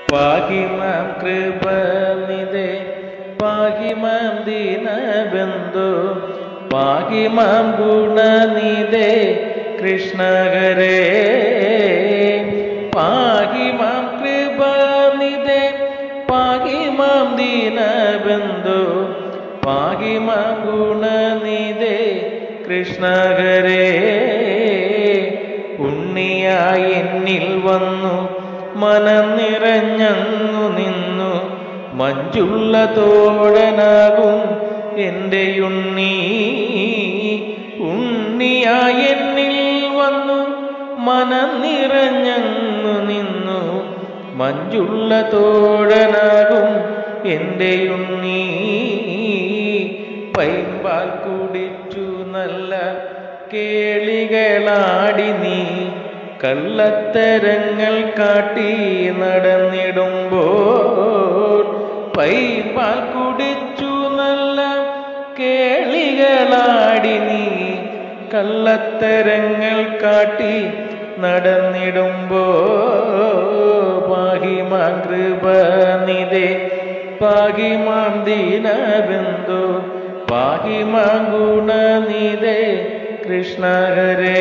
पाहि मां कृपानिधे पाहि मां दीनबन्धो पाहि मां गुणनिधे कृष्ण हरे पाहि मां कृपानिधे पाहि मां दीनबन्धो पाहि मां गुणनिधे कृष्ण हरे ഉണ്ണിയായി എന്നിൽ വന്നു മനം നിറഞ്ഞങ്ങു നിന്നു മഞ്ജുള്ള തോഴനാകും എൻ്റെ ഉണ്ണി ഉണ്ണിയായി എന്നിൽ വന്നു മനം നിറഞ്ഞങ്ങു നിന്നു മഞ്ജുള്ള തോഴനാകും എൻ്റെ ഉണ്ണി പൈമ്പാൽ കുടിച്ചു നല്ല കേളികളാടി നീ കള്ളത്തരങ്ങൾ കാട്ടി നടന്നിടുമ്പോൾ പൈമ്പാൽ കുടിച്ചു നല്ല കേളികളാടി നീ കള്ളത്തരങ്ങൾ കാട്ടി നടന്നിടുമ്പോ പാഹി മാം കൃപാനിധേ പാഹി മാം ദീനബന്ധോ പാഹി മാം ഗുണനിധേ कृष्ण हरे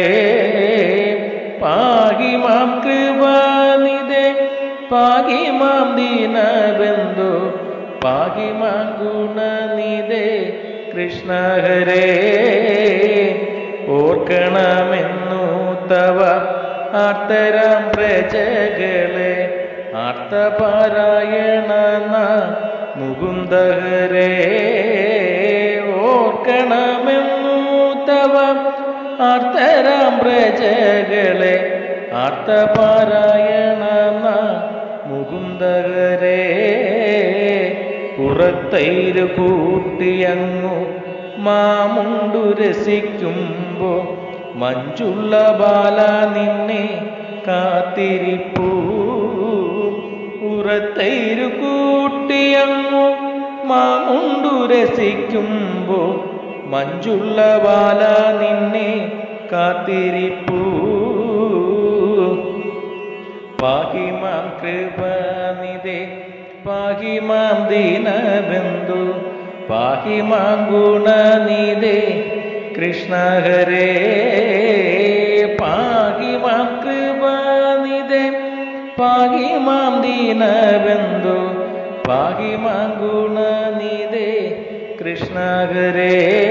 पाहि मां कृपानिधे पाहि मां दीनबन्धो पाहि मां गुणनिधे कृष्ण हरे ഓർക്കണമെന്നു തവ ആർത്തരാം പ്രജകളെ ആർത്തപാരായണ മുകുന്ദ ഹരേ ഓർക്കണമെന്നു തവ ആർത്തരാം പ്രജകളെ ആർത്തപാരായണ മുകുന്ദ ഹരേ പുറത്തൈരു കൂട്ടിയങ്ങു മാമുണ്ടു രസിക്കുമ്പോ മഞ്ജുള്ള ബാല നിന്നെ കാത്തിരിപ്പൂ പുറത്തൈരു കൂട്ടിയങ്ങു മാമുണ്ടു രസിക്കുമ്പോ മഞ്ജുള്ള ബാല നിന്നെ കാത്തിരിപ്പൂ പാഹി മാം കൃപാനിധേ പാഹി മാം ദീനബന്ധോ പാഹി മാം ഗുണനിധേ കൃഷ്ണ ഹരേ പാഹി മാം കൃപാനിധേ പാഹി മാം ദീനബന്ധോ പാഹി മാം ഗുണനിധേ കൃഷ്ണ ഹരേ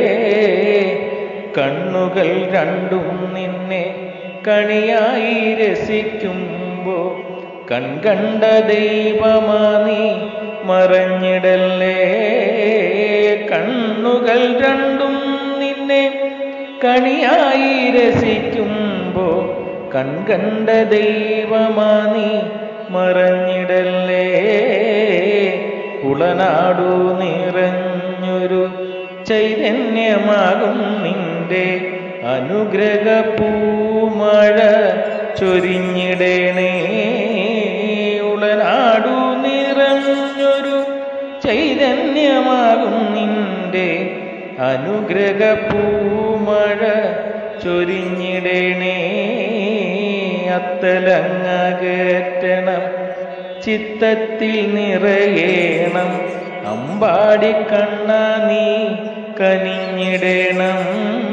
കണ്ണുകൾ രണ്ടും നിന്നെ കണിയായി രസിക്കുമ്പോ കൺകണ്ട ദൈവമാ നീ മറഞ്ഞിടല്ലേ കണ്ണുകൾ രണ്ടും നിന്നെ കണിയായി രസിക്കുമ്പോ കൺകണ്ട ദൈവമാ നീ മറഞ്ഞിടല്ലേ ഉളനാടു നിറഞ്ഞൊരു ചൈതന്യമാകും നിന്റെ അനുഗ്രഹ പൂമഴ ചൊരിഞ്ഞിടേണേ ഉളനാടു നിറഞ്ഞൊരു ചൈതന്യമാകും നിന്റെ അനുഗ്രഹ പൂമഴ ചൊരിഞ്ഞിടേണേ അത്തലങ്ങകറ്റണം ചിത്തത്തിൽ നിറയേണം അമ്പാടിക്കണ്ണ നീ കനിഞ്ഞിടേണം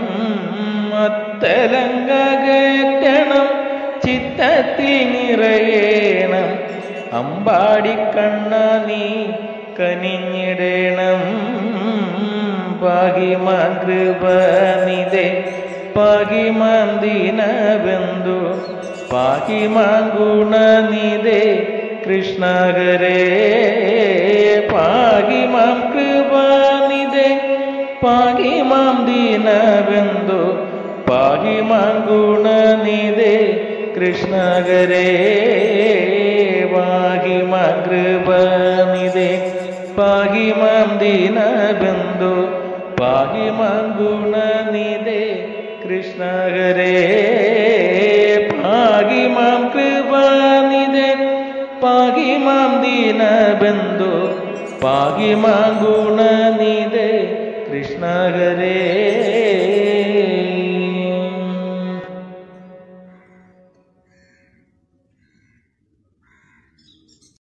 അത്തലങ്ങകറ്റണം ചിത്തത്തിൽ നിറയേണം അമ്പാടിക്കണ്ണ നീ കനിഞ്ഞിടേണം പാഹി മാം കൃപാനിധേ പാഹി മാം ദീനബന്ധോ പാഹി മാം ഗുണനിധേ കൃഷ്ണ ഹരേ പാഹി മാം കൃപാനിധേ പാഹി മാം ദീനബന്ധോ പാഹി മാം ഗുണനിധേ കൃഷ്ണ ഹരേ പാഹി മാം കൃപാനിധേ പാഹി മാം ദീനബന്ധോ പാഹി മാം ഗുണനിധേ കൃഷ്ണ ഹരേ പാഹി മാം കൃപാനിധേ പാഹി മാം ദീനബന്ധോ പാഹി മാം ഗുണനിധേ കൃഷ്ണ ഹരേ